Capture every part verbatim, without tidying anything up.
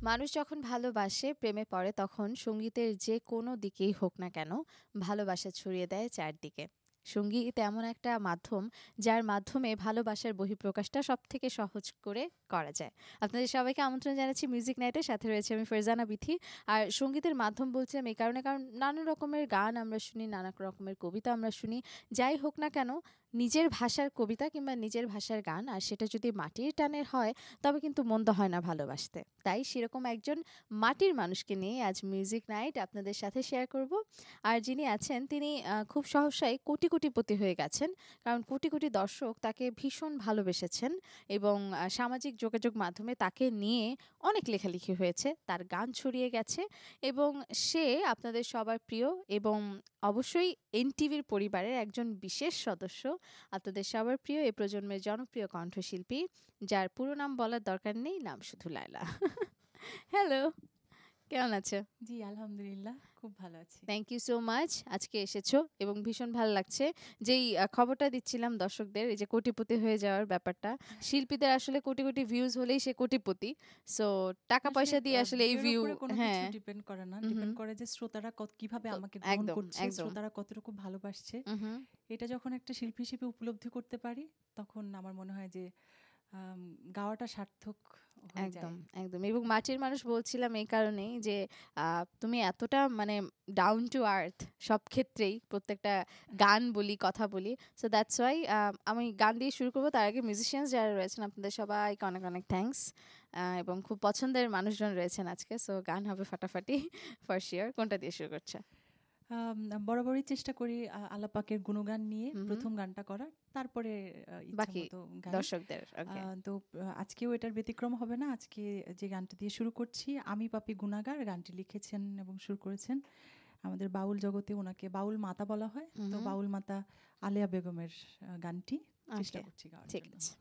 মানুষ যখন ভালোবাসে, প্রেমে পড়ে তখন সংগীতের যে কোনো দিকেই হোক না কেন ভালোবাসা ছড়িয়ে দেয় চারদিকে। সংগীত এমন একটা মাধ্যম যার মাধ্যমে ভালোবাসার বহিঃপ্রকাশটা সবথেকে সহজ করে করা যায়। আপনাদের সবাইকে আমন্ত্রণ জানাচ্ছি মিউজিক নাইটের সাথে রয়েছে আমি ফারজানা বিথি। আর সংগীতের মাধ্যম বলছিলাম এই কারণে, কারণ নানা রকমের গান আমরা শুনি, নানা রকমের কবিতা আমরা শুনি। যাই হোক না কেন নিজের ভাষার কবিতা কিংবা নিজের ভাষার গান আর সেটা যদি মাটির টানের হয় তবে কিন্তু মন্দ হয় না ভালোবাসতে। তাই সেরকম একজন মাটির মানুষকে নিয়ে আজ মিউজিক নাইট আপনাদের সাথে শেয়ার করব। আর যিনি আছেন তিনি আহ, খুব সহসাই কোটি কোটিপতি হয়ে গেছেন, কারণ কোটি কোটি দর্শক তাকে ভীষণ ভালোবেসেছেন এবং আহ, সামাজিক যোগাযোগ মাধ্যমে তাকে নিয়ে অনেক লেখালেখি হয়েছে, তার গান ছড়িয়ে গেছে এবং সে আপনাদের সবার প্রিয় এবং অবশ্যই এনটিভির পরিবারের একজন বিশেষ সদস্য, আপনাদের সবার প্রিয় এই প্রজন্মের জনপ্রিয় কণ্ঠশিল্পী, যার পুরো নাম বলার দরকার নেই, নাম শুধু লায়লা। হ্যালো, কেমন আছো? জি আলহামদুলিল্লাহ, খুব ভালো আছি। থ্যাংক ইউ সো মাচ, আজকে এসেছো এবং ভীষণ ভালো লাগছে। যেই আহ, খবরটা দিচ্ছিলাম দর্শকদের, এই যে কোটিপতি হয়ে যাওয়ার ব্যাপারটা, শিল্পীদের আসলে কোটি কোটি ভিউজ হলেই সে কোটিপতি। সো টাকা পয়সা দিয়ে আসলে এই ভিউ, হ্যাঁ, ডিপেন্ড করে না, হুম হুম। ডিপেন্ড করে যে শ্রোতারা কত কিভাবে তো আমাকে গ্রহণ একদম করছে, একদম শ্রোতারা কতটুকু ভালোবাসছে। হুম। এটা যখন একটা শিল্পী হিসেবে উপলব্ধি করতে পারি তখন আমার মনে হয় যে আম, গাওয়াটা সার্থক হয়ে যায়। একদম একদম এবং মাটির মানুষ বলছিলাম এই কারণেই যে আহ, তুমি এতটা মানে ডাউন টু আর্থ সব ক্ষেত্রেই, প্রত্যেকটা গান বলি, কথা বলি। সো দ্যাটস ওয়াই আমি গান দিয়ে শুরু করবো। তার আগে মিউজিশিয়ানস যারা রয়েছেন আপনাদের সবাইকে অনেক অনেক থ্যাঙ্কস, এবং খুব পছন্দের মানুষজন রয়েছেন আজকে। সো গান হবে ফাটাফাটি ফর শিওর। কোনটা দিয়ে শুরু করছে? আম, বরাবরই চেষ্টা করি আ- আল্লাহ পাকের গুণগান নিয়ে হুম হুম। প্রথম গানটা করার, তারপরে আহ, বাকি ইচ্ছামতো গাই। দর্শকদের okay. আহ, তো আহ, আজকেও এটার ব্যতিক্রম হবে না। আজকে যে গানটা দিয়ে শুরু করছি, আমি পাপী গুনাগার, গানটি লিখেছেন এবং সুর করেছেন আমাদের বাউল জগতে ওনাকে বাউল মাতা বলা হয়। হুম তো হুম। বাউল মাতা আলেয়া বেগমের আহ, গানটি চেষ্টা Okay, করছি গাওয়ার ঠিক জন্য। আছে।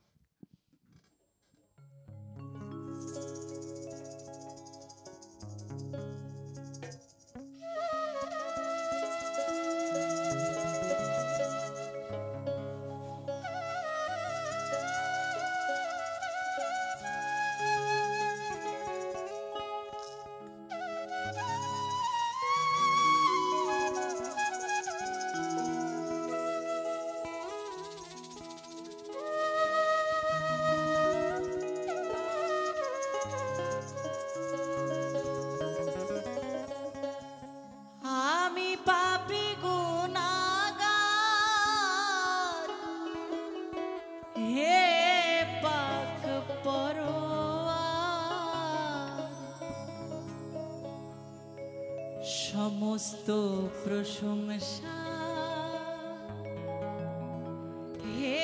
আমি পাপী গুনাগার, হে পাক পরোয়ার, সমস্ত প্রশংসা হে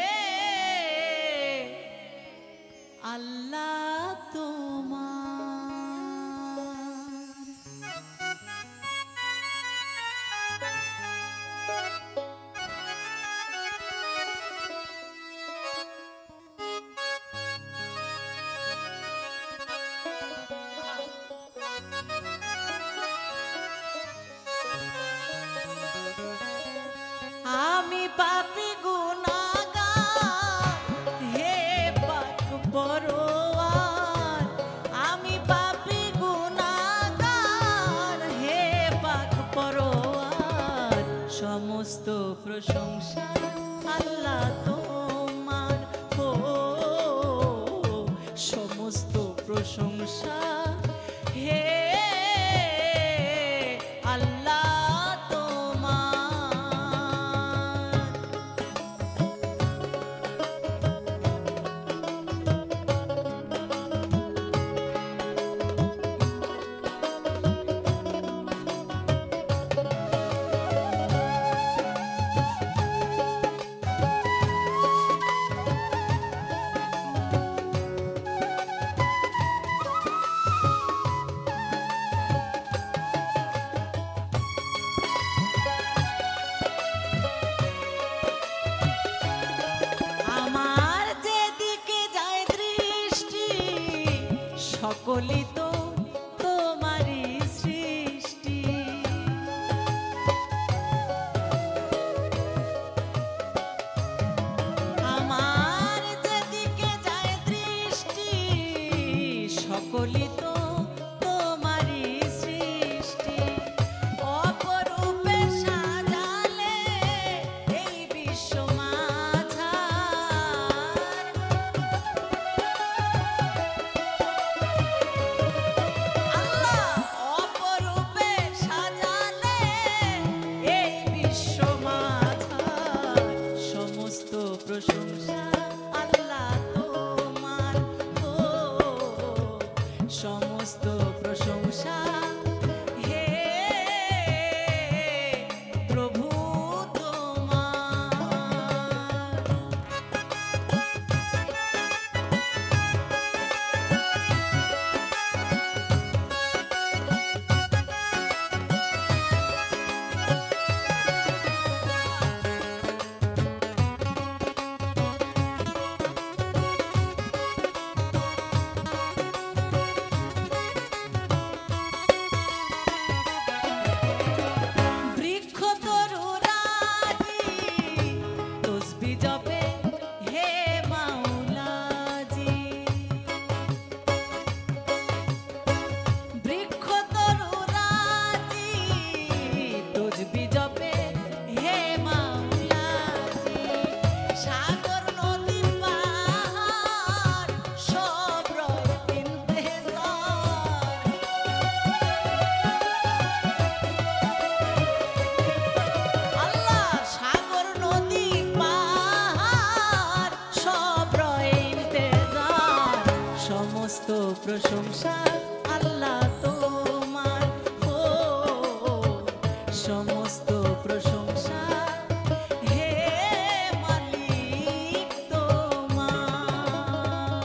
আল্লাহ তোমার। আমি পাপী গুনাগার, হে পাক পরোয়ার, আমি পাপী গুনাগার, হে পাক পরোয়ার, সমস্ত প্রশংসা আল্লাহ তোমার। ও সমস্ত প্রশংসা হে আল্লাহ তোমার। আমার যেদিকে যায় দৃষ্টি, সকলই তো তোমারই সৃষ্টি। আমার যেদিকে যায় দৃষ্টি, সকলই তো সমস্ত প্রশংসা আল্লাহ তোমার, ও সমস্ত প্রশংসা হে মালিক তোমার।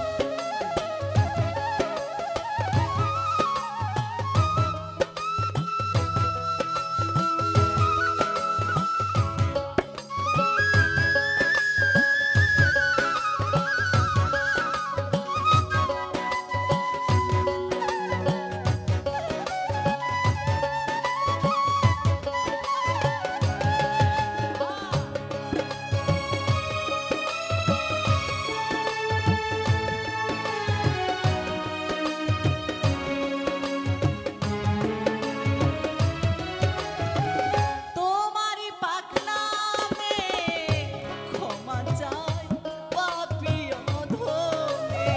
তোমারই পাক নামে ক্ষমা চাই পাপী অধমে।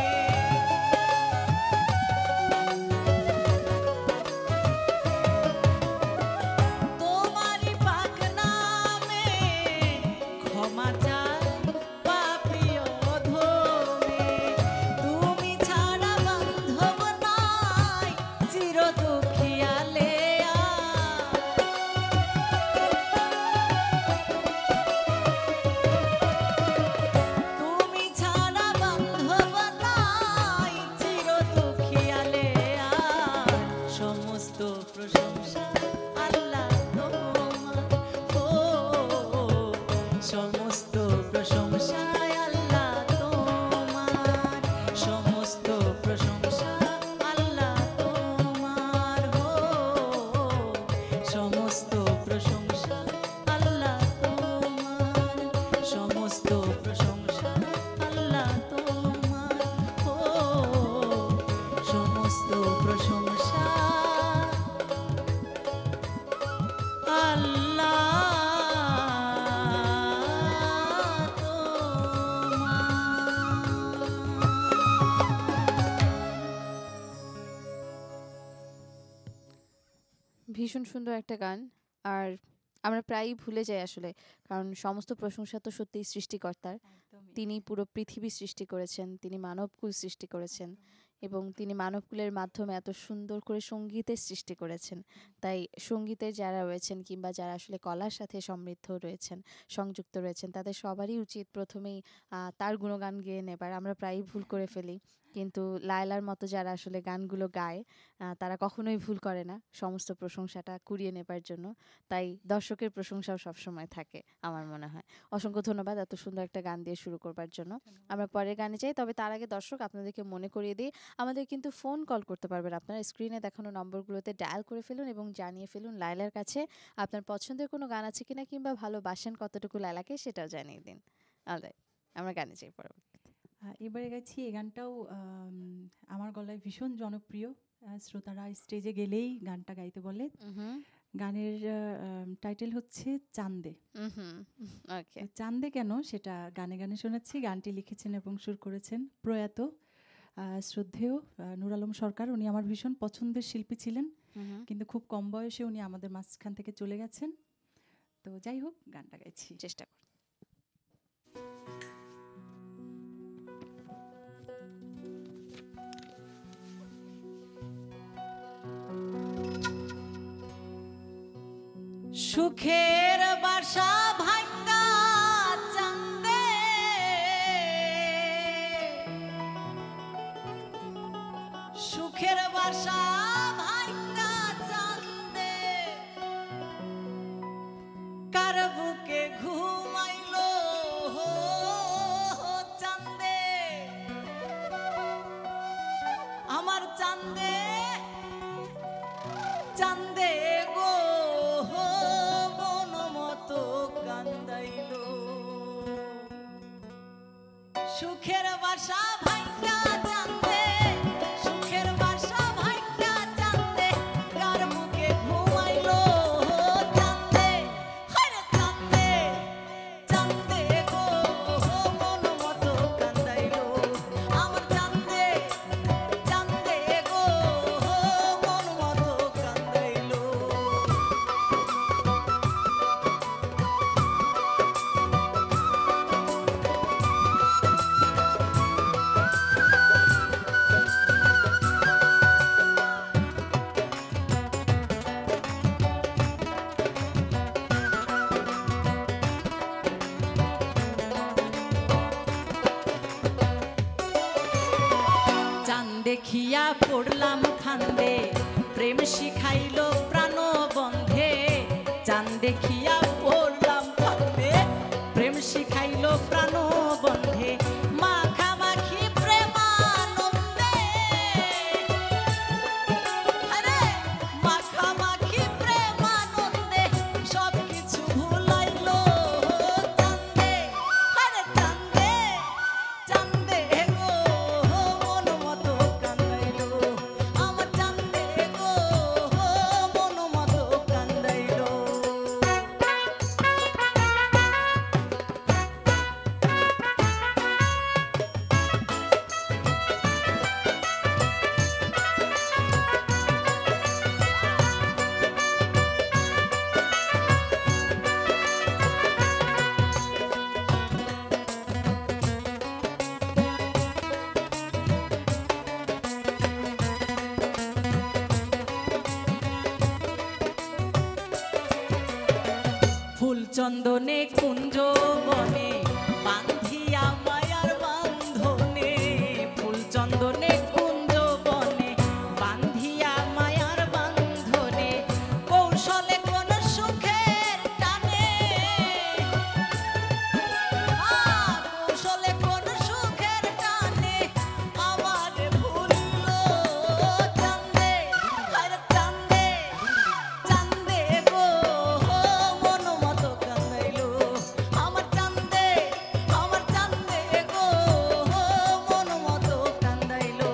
তোমারই পাক নামে ক্ষমা চাই পাপী অধমে। তুমি ছাড়া বান্ধব নাই চির দুঃখিয়ালে তুমি ছাড়া বান্ধব নাই চির দুঃখিয়ালে আর সমস্ত প্রশংসা আল্লাহ তোমার, ও সমস্ত প্রশংসা আল্লাহ তোমার, সমস্ত প্রশংসা আল্লাহ তোমার, ও সমস্ত প্রশংসা আল্লাহ তোমার, সমস্ত প্রশংসা আল্লাহ তোমার, ও সমস্ত প্রশংসা আল্লাহ তোমার। ভীষণ সুন্দর একটা গান। আর আমরা প্রায়ই ভুলে যাই আসলে, কারণ সমস্ত প্রশংসা তো সত্যিই সৃষ্টিকর্তার। তিনি পুরো পৃথিবী সৃষ্টি করেছেন, তিনি মানবকুল সৃষ্টি করেছেন এবং তিনি মানবকুলের মাধ্যমে এত সুন্দর করে সঙ্গীতের সৃষ্টি করেছেন। তাই সঙ্গীতে যারা রয়েছেন কিংবা যারা আসলে কলার সাথে সমৃদ্ধ রয়েছেন, সংযুক্ত রয়েছেন, তাদের সবারই উচিত প্রথমেই আহ, তার গুণগান গেয়ে নেবার। আমরা প্রায়ই ভুল করে ফেলি, কিন্তু লায়লার মতো যারা আসলে গানগুলো গায় আহ, তারা কখনোই ভুল করে না সমস্ত প্রশংসাটা কুড়িয়ে নেবার জন্য। তাই দর্শকের প্রশংসাও সবসময় থাকে আমার মনে হয়। অসংখ্য ধন্যবাদ এত সুন্দর একটা গান দিয়ে শুরু করবার জন্য। আমরা পরের গানে যাই, তবে তার আগে দর্শক আপনাদেরকে মনে করিয়ে দিই, আমাদের কিন্তু ফোন কল করতে পারবেন আপনারা। স্ক্রিনে দেখানো নম্বরগুলোতে ডায়াল করে ফেলুন এবং জানিয়ে ফেলুন লায়লার কাছে আপনার পছন্দের কোনো গান আছে কিনা, কিংবা ভালোবাসেন কতটুকু লায়লাকে সেটাও জানিয়ে দিন। অলরাইট, আমরা গানে যাই পরবর্তী। আহ, এবারে গেছি এই গানটাও আম, আমার গলায় ভীষণ জনপ্রিয়। আহ, শ্রোতারা স্টেজে গেলেই গানটা গাইতে বলে। গানের টাইটেল হচ্ছে চাঁদে। ওকে, তো চাঁদে কেন সেটা গানে গানে শোনাচ্ছি। গানটি লিখেছেন এবং সুর করেছেন প্রয়াত আহ, শ্রদ্ধেয় আহ, নূর আলম সরকার। উনি আমার ভীষণ পছন্দের শিল্পী ছিলেন, কিন্তু খুব কম বয়সে উনি আমাদের মাঝখান থেকে চলে গেছেন। তো যাই হোক, গানটা গাইছি। চেষ্টা করি। সুখের বাসা ভাঙ্গা চাঁদে, সুখের বাসা ভাঙ্গা চাঁদে, কার বুকে ঘুমাইলো চাঁদে, আমার চাঁদে, চাঁদে গো মন মতো কান্দাইলো, সুখের বাসা ভাঙ্গা চাঁদে, সুখের বাসা ভাঙ্গা চাঁদে। দেখিয়া পড়লাম ফান্দে, প্রেম শিখাইলো প্রাণ বন্ধে। চাঁদ দেখিয়া পড়লাম ফান্দে, প্রেম শিখাইলো প্রাণ বন্ধে। মাখামাখি প্রেমানন্দে, আরে মাখামাখি প্রেমানন্দে সব কিছু ভুলাইলো চাঁদে, আরে চাঁদে চাঁদে গো মন মতো কান্দাইলো, আমার চাঁদে গো মন মতো কান্দাইলো। ফুল চন্দনে কুঞ্জ বনে বান্ধিয়া মায়ার বান্ধনে, ফুল চন্দনে কুঞ্জ বনে বান্ধিয়া মায়ার বান্ধনে। কৌশলে কোন সুখের টানে, আ, কৌশলে কোন সুখের টানে আমার ভুলিল চাঁদে, আরে চাঁদে চাঁদে গো মন মতো কান্দাইলো, আমার চাঁদে আমার চাঁদে গো মন মতো কান্দাইলো।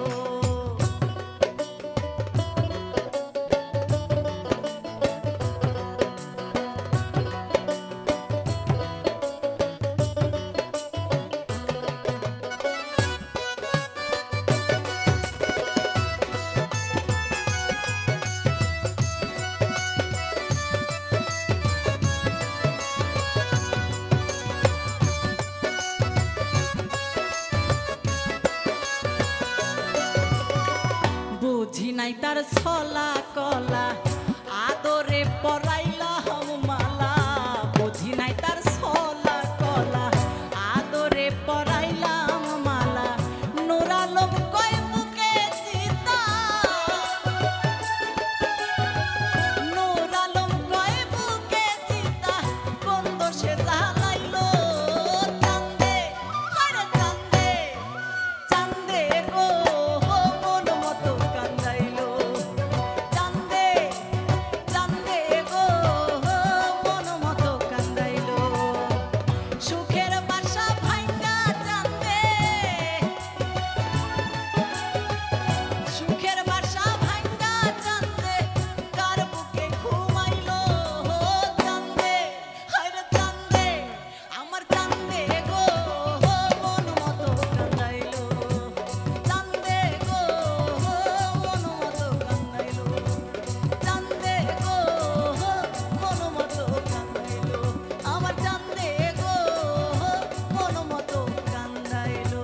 বুঝি নাই তার ছলা কলা, আদরে পরাইলাম মালা। বুঝি নাই তার ছলা কলা, আদরে পরাইলাম মালা। নূর আলম কয় বুকে চিতা, নূর আলম কয় বুকে চিতা, কোন দোষে জ্বালাইলো চাঁদে, আরে চাঁদে চাঁদে গো মন মতো কান্দাইলো, চাঁদে চাঁদে গো মন মতো কান্দাইলো। সুখের বাসা ভাঙ্গা চাঁদে, সুখের বাসা ভাঙ্গা চাঁদে, কার বুকে ঘুমাইলো চাঁদে, হায়রে চাঁদে আমার চাঁদে গো মন মতো কান্দাইলো, চাঁদে গো মন মতো কান্দাইলো, চাঁদে গো মন মতো কান্দাইলো, আমার চাঁদে গো মন মতো কান্দাইলো।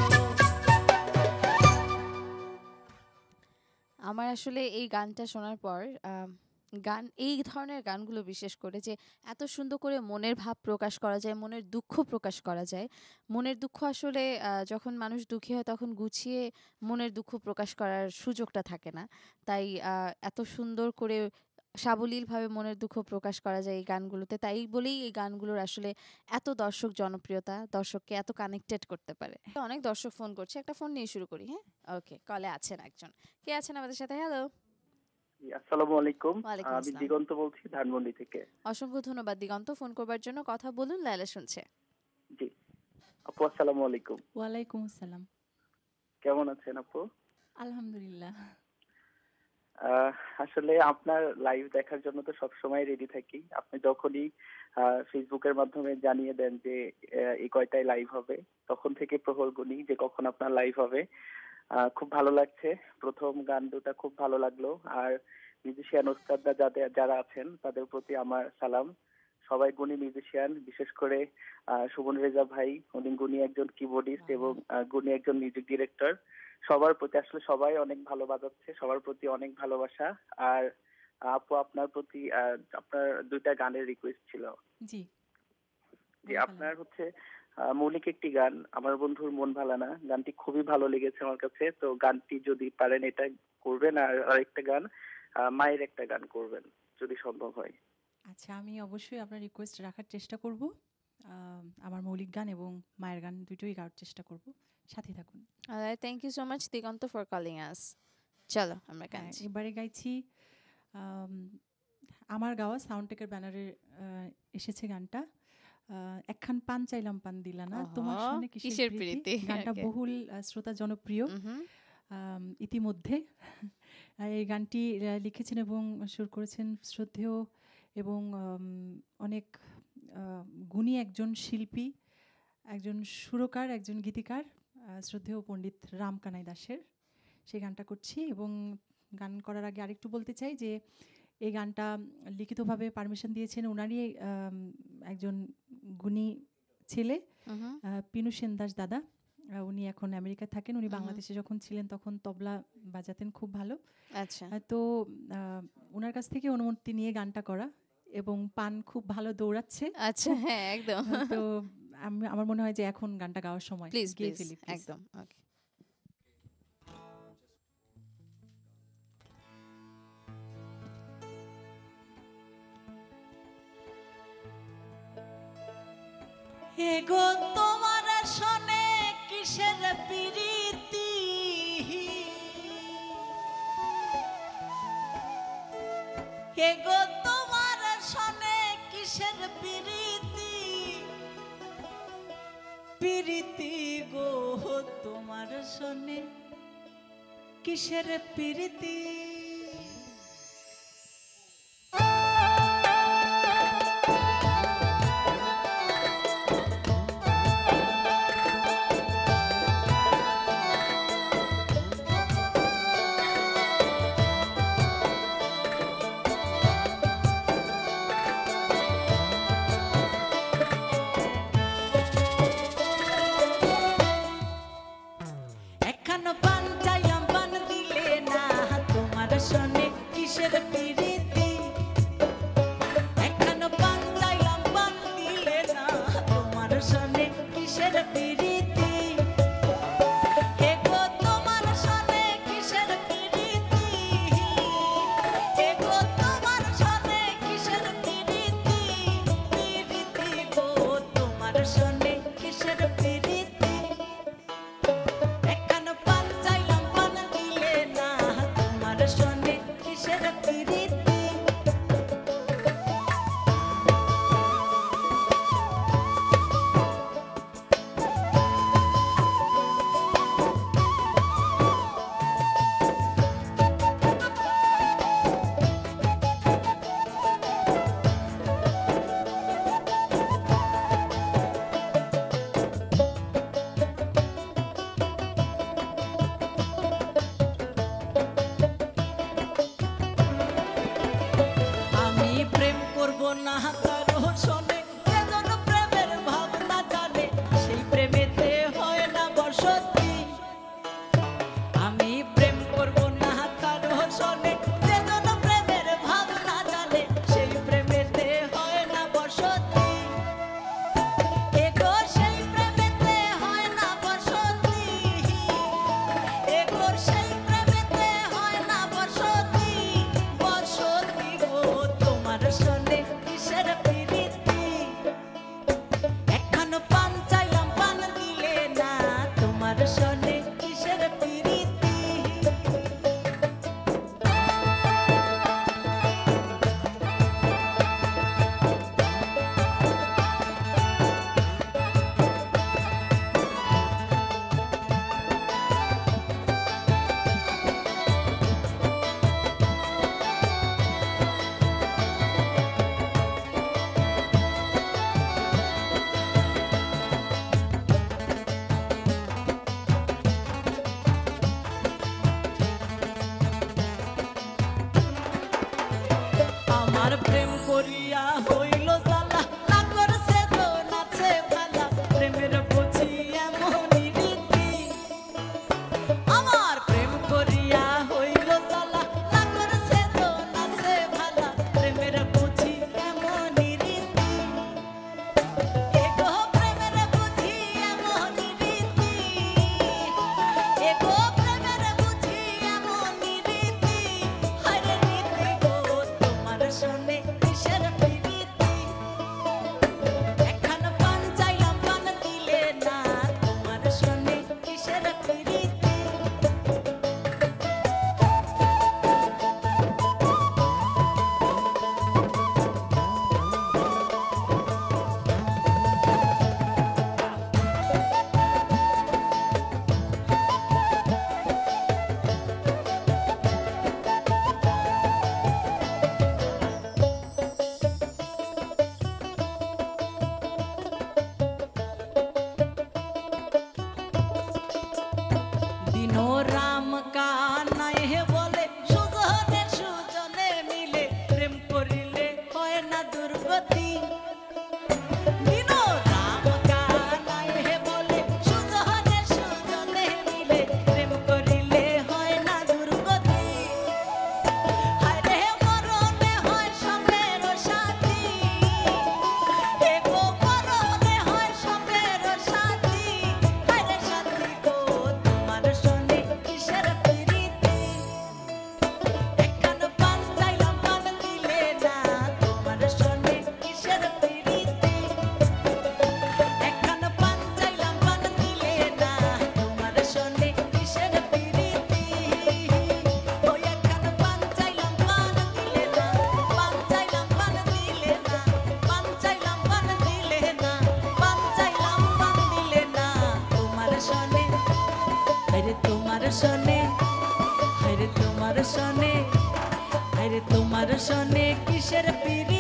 আমার আসলে এই গানটা শোনার পর আম, গান এই ধরনের গানগুলো বিশেষ করে যে এত সুন্দর করে মনের ভাব প্রকাশ করা যায়, মনের দুঃখ প্রকাশ করা যায়। মনের দুঃখ আসলে আহ, যখন মানুষ দুঃখী হয় তখন গুছিয়ে মনের দুঃখ প্রকাশ করার সুযোগটা থাকে না। তাই আহ, এত সুন্দর করে সাবলীলভাবে মনের দুঃখ প্রকাশ করা যায় এই গানগুলোতে। তাই বলেই এই গানগুলোর আসলে এত দর্শক জনপ্রিয়তা, দর্শককে এত কানেক্টেড করতে পারে। তো অনেক দর্শক ফোন করছে, একটা ফোন নিয়ে শুরু করি। হ্যাঁ, ওকে, কলে আছেন একজন। কে আছেন আমাদের সাথে? হ্যালো। জি, আসসালামু আলাইকুম। ওয়ালাইকুম আমি আসসালাম। দিগন্ত বলছি ধানমন্ডি থেকে। অসংখ্য ধন্যবাদ দিগন্ত, ফোন করবার জন্য। কথা বলুন, লায়লা শুনছে। জি আপু, আসসালামু আলাইকুম। ওয়ালাইকুম আসসালাম। কেমন আছেন আপু? আলহামদুলিল্লাহ। আহ, আসলে আপনার লাইভ দেখার জন্য তো সবসময় রেডি থাকি। আপনি যখনই আহ, ফেসবুকের মাধ্যমে জানিয়ে দেন যে আহ, এই কয়টায় লাইভ হবে, তখন থেকে প্রহর গুনি যে কখন আপনার লাইভ হবে। আহ, খুব ভালো লাগছে। প্রথম গান দুটা খুব ভালো লাগলো। আর মিউজিশিয়ান ওস্তাদরা যাদের যারা আছেন তাদের প্রতি আমার সালাম। সবাই গুণী মিউজিশিয়ান, বিশেষ করে আহ, সুমন রেজা ভাই, উনি গুণী একজন কিবোর্ডিস্ট এবং আহ, গুণী একজন মিউজিক ডিরেক্টর। সবার প্রতি আসলে সবাই অনেক ভালো বাজাচ্ছে, সবার প্রতি অনেক ভালোবাসা। আর আপু, আপনার প্রতি আহ, আপনার দুইটা গানের রিকোয়েস্ট ছিল। জি জি, আপনার হচ্ছে আহ, মৌলিক একটি গান, আমার বন্ধুর মন ভালা না, গানটি খুবই ভালো লেগেছে আমার কাছে। তো গানটি যদি পারেন এটা করবেন, আর আরেকটা গান আহ, মায়ের একটা গান করবেন যদি সম্ভব হয়। আচ্ছা, আমি অবশ্যই আপনার রিকোয়েস্ট রাখার চেষ্টা করব। আহ, আমার মৌলিক গান এবং মায়ের গান দুটোই গাওয়ার চেষ্টা করব। সাথে থাকুন। Alright, thank you so much Diganta for calling us. চলো আমরা হ্যাঁ, গাচ্ছি। এবারে গাইছি আম, আমার গাওয়া সাউন্ডটেকের ব্যানারে আহ, এসেছে গানটা। আহ, একখান পান চাইলাম পান দিলা না, তোমার আহা, সঙ্গে কিসের কিসের প্রীতি? প্রীতি। গানটা Okay. বহুল আহ, শ্রোতা জনপ্রিয় Mhm. আম, ইতিমধ্যে। আর এই গানটি আহ, লিখেছেন এবং সুর করেছেন শ্রদ্ধেয় এবং আম, অনেক আহ, গুণী একজন শিল্পী, একজন সুরকার, একজন গীতিকার, আহ, শ্রদ্ধেয় পণ্ডিত রামকানাই দাসের। সেই গানটা করছি এবং গান করার আগে আরেকটু বলতে চাই যে এই গানটা লিখিতভাবে পারমিশন দিয়েছেন ওনারই আম, একজন গুণী ছেলে, Mhm. আহ, পিনু সেন দাস দাদা। আহ, উনি এখন আমেরিকায় থাকেন। উনি হুম। বাংলাদেশে যখন ছিলেন তখন তবলা বাজাতেন খুব ভালো। আচ্ছা। আহ, তো আহ, ওনার কাছ থেকে অনুমতি নিয়ে গানটা করা এবং পান খুব ভালো দৌড়াচ্ছে। আচ্ছা, হ্যাঁ একদম। আহ, তো আমি আমার মনে হয় যে এখন গানটা গাওয়ার সময়। প্লিজ গেয়ে প্লিজ ফেলি, please। একদম। ওকে। এগো তোমার শোনে কিসের প্রীতি, এগো তোমার শোনে কিসের প্রীতি, প্রীতি গো তোমার শোনে কিসের প্রীতি। একখানা পান চাইলাম পান দিলে না, তোমার শোনে কিসের প্রীতি। একখানা পান চাইলাম পান দিলে না, তোমার শোনে কিসের প্রীতি। এগো তোমার শোনে কিসের প্রীতি, এগো তোমার শোনে কিসের প্রীতি, প্রীতি গো তোমার শোনে কিসের প্রীতি। একখানা পান চাইলাম পান দিলে না, তোমার শোনে কিসের প্রীতি। আমি প্রেম করব না কারো শোনে, যেজন প্রেমের ভাবনা জানে সেই প্রেমেতে হয় না বসতি। আমি প্রেম করব না কারো শোনে, যেজন প্রেমের ভাবনা জানে সেই প্রেমেতে হয় না বসতি। এগো সেই প্রেমেতে হয় না বসতি, এগো সেই প্রেমেতে হয় না বসতি। বসতি গো তোমার শোনে কিসের প্রীতি। একখানা পান চাইলাম পান দিলে না, তোমার শোনে কিসের প্রীতি। আমার প্রেম করিয়া হইল জ্বালা, না করছে তো নাচে ভালা, প্রেমের বুঝি এমনই রীতি। আমার প্রেম করিয়া হইল জ্বালা, না করছে তো নাচে ভালা, প্রেমের বুঝি এমনই রীতি। এগো প্রেমের বুঝি কানাই হে বলে সুজনে সুজনে মিলে প্রেম করিলে হয় না দুর্গতি দিনো রাম কানাই হে বলে সুজনে সুজনে মিলে প্রেম করিলে হয় না দুর্গতি হায় রে মরণে হয় সবের সাথী হে গো মরণে হয় সবের সাথী হায় রে সাথী গো তোমার শোনে কিসের প্রীতি একখান পান চাইলাম পান দিলে না তোমার শোনে কিসের প্রীতি একখান পান চাইলাম পান দিলে না তোমার শোনে কিসের প্রীতি ওই একখান পান চাইলাম পান দিলে না পান চাইলাম পান দিলে না পান চাইলাম পান দিলে না পান চাইলাম পান দিলে না তোমার শোনে আরে তোমার শোনে আরে তোমার শোনে আরে তোমার শোনে কিসের প্রীতি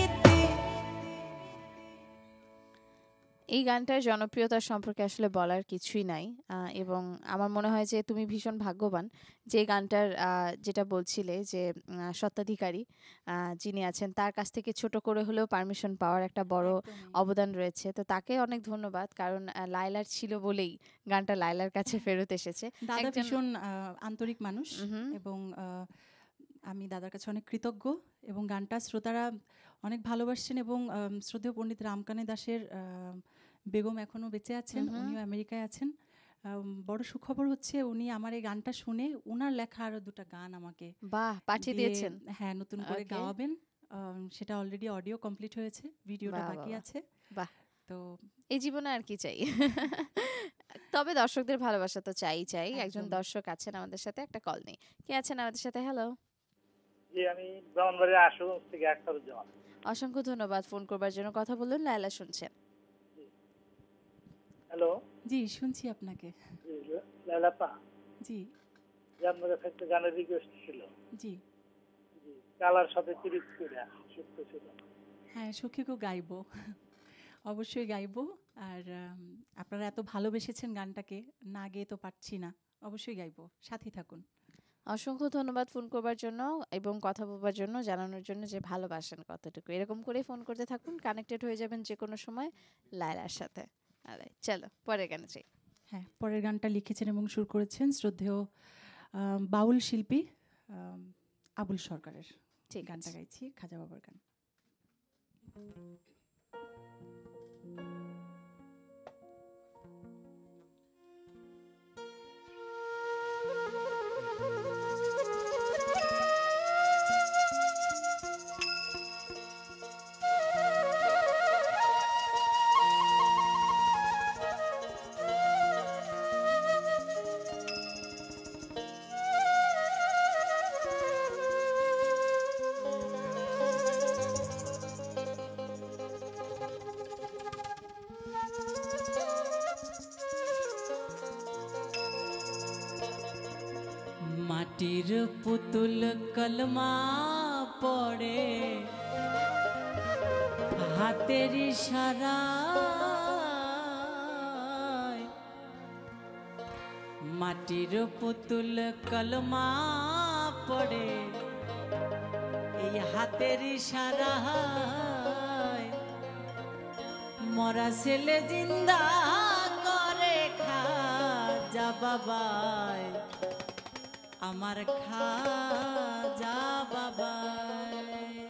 এই গানটার জনপ্রিয়তা সম্পর্কে আসলে বলার কিছুই নাই আহ, এবং আমার মনে হয় যে তুমি ভীষণ ভাগ্যবান যে এই গানটার আহ, যেটা বলছিলে যে আহ, স্বত্বাধিকারী আহ, যিনি আছেন তার কাছ থেকে ছোট করে হলেও পারমিশন পাওয়ার একটা বড় অবদান রয়েছে, তো তাকে অনেক ধন্যবাদ, কারণ আহ, লায়লার ছিল বলেই গানটা লায়লার কাছে ফেরত এসেছে। দাদা একজন- ভীষণ আহ, আন্তরিক মানুষ হুম। এবং আহ, আমি দাদার কাছে অনেক কৃতজ্ঞ এবং গানটা শ্রোতারা অনেক ভালোবাসছেন এবং আম, শ্রদ্ধেয় পণ্ডিত রামকানে দাসের আহ, বেগম এখনো বেঁচে আছেন, হুম। উনিও আমেরিকায় আছেন। আম, বড় সুখবর হচ্ছে উনি আমার এই গানটা শুনে উনার লেখা আরো দুটো গান আমাকে বাহ, পাঠিয়ে দিয়ে, দিয়েছেন। হ্যাঁ, নতুন করে Okay. গাওয়াবেন। আম, সেটা অলরেডি অডিও কমপ্লিট হয়েছে, ভিডিওটা বাহ, বাকি বাহ, আছে। বাহ। তো এই জীবনে আর কি চাই? তবে দর্শকদের ভালোবাসা তো চাই চাই। একজন একদম। দর্শক আছেন আমাদের সাথে, একটা কল নেই। কে আছেন আমাদের সাথে? হ্যালো, জি আমি ব্রাহ্মণবাড়িয়া আশুগঞ্জ থেকে আখতারুজ্জামান। অসংখ্য ধন্যবাদ ফোন করবার জন্য। কথা বলুন, লায়লা শুনছেন। হ্যালো, জি, শুনছি আপনাকে। জি, লালাপা, জি যে আপনার কাছে একটা গানের রিকোয়েস্ট ছিল। জি জি, কালার সাথে তিরিশ করে সুস্থ ছিল। হ্যাঁ, সখীকেও গাইবো, অবশ্যই গাইবো। আর আম, আপনারা এত ভালোবেসেছেন গানটাকে, না গেয়ে তো পারছি না, অবশ্যই গাইবো, সাথী থাকুন। অসংখ্য ধন্যবাদ ফোন করবার জন্য এবং কথা বলবার জন্য, জানানোর জন্য যে ভালোবাসেন কতটুকু। এরকম করেই ফোন করতে থাকুন, কানেক্টেড হয়ে যাবেন যে কোনো সময় লায়লার সাথে। আরে চলো পরের গানে যাই। হ্যাঁ, পরের গানটা লিখেছেন এবং সুর করেছেন শ্রদ্ধেয় আম, বাউল শিল্পী আম, আবুল সরকারের। ঠিক গানটা আছে। গাইছি, খাজা বাবার গান। মাটির পুতুল কলমা পড়ে হাতের ইশারায়, মাটির পুতুল কলমা পড়ে এই হাতের ইশারায়, মরা ছেলে জিন্দা করে খাজা বাবাই, আমার খাজা বাবাই।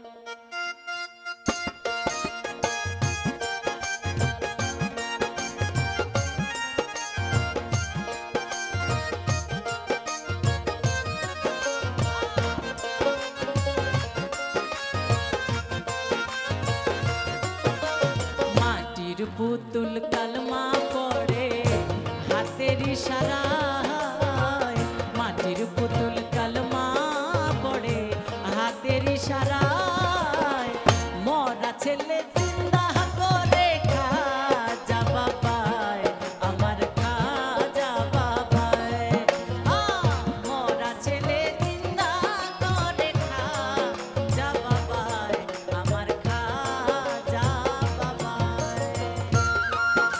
মাটির পুতুল কালমা পড়ে হাতের ইশারায়, মাটির পুতুল কালমা পড়ে হাতের ইশারায়, মরা ছেলে জিন্দা করে খাজা বাবাই, আমার খাজা বাবাই। আ, মরা ছেলে জিন্দা করে খাজা বাবাই, আমার খাজা বাবাই।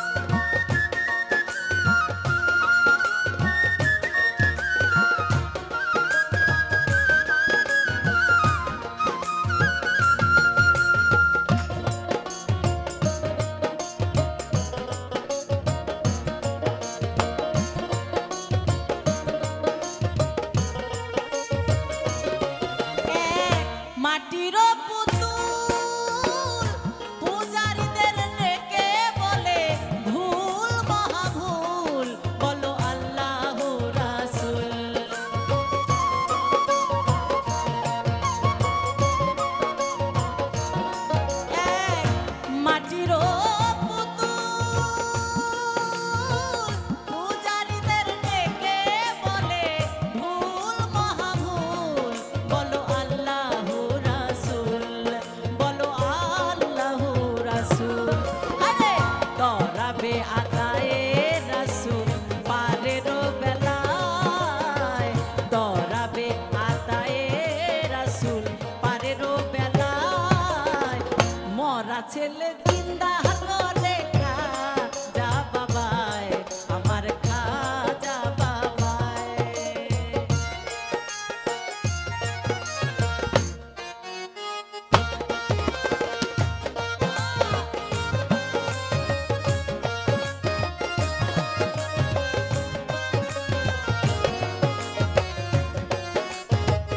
ছেলে জিন্দা করে খা যা বাবায় আমার খা যা বাবায়।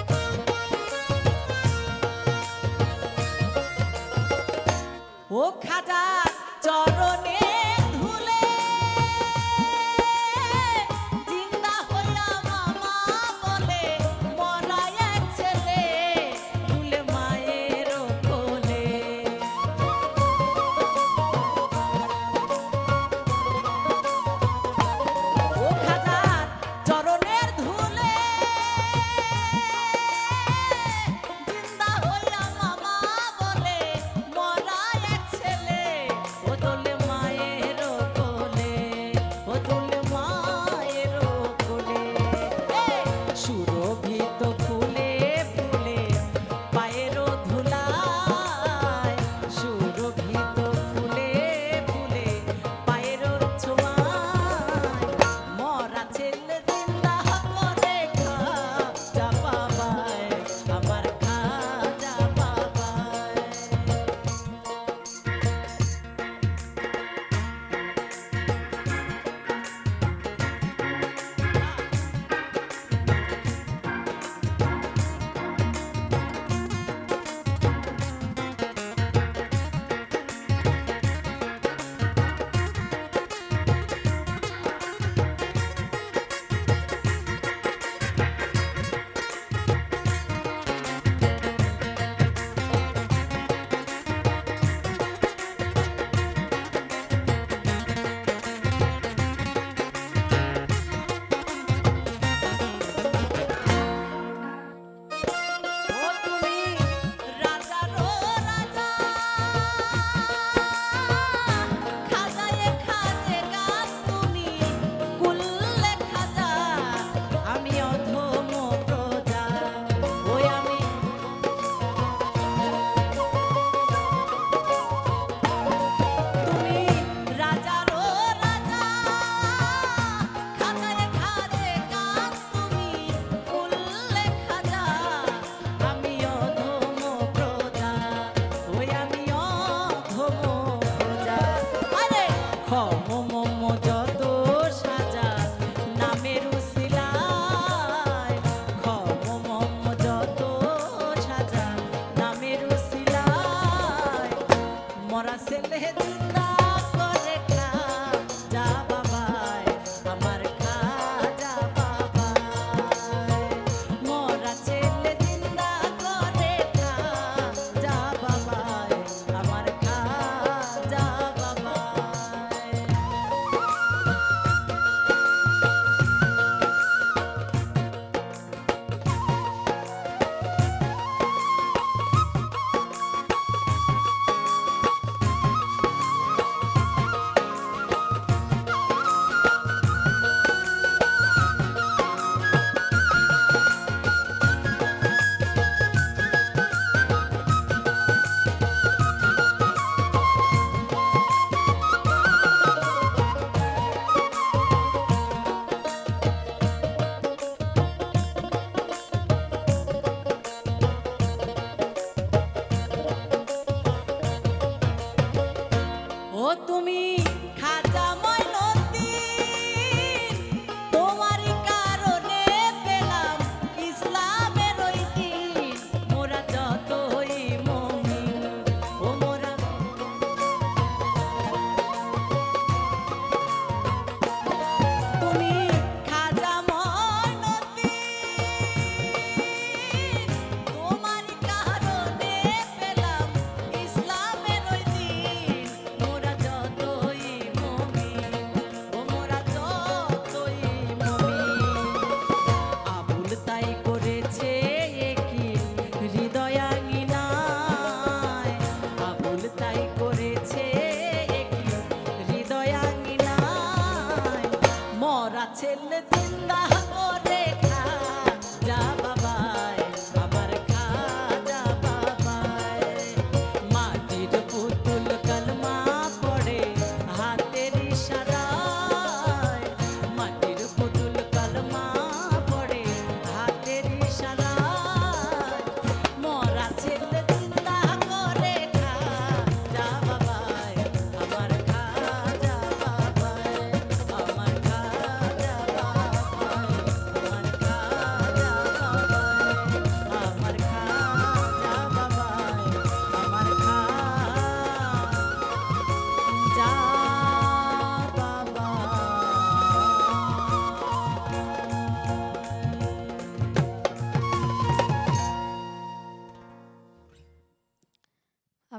ও খা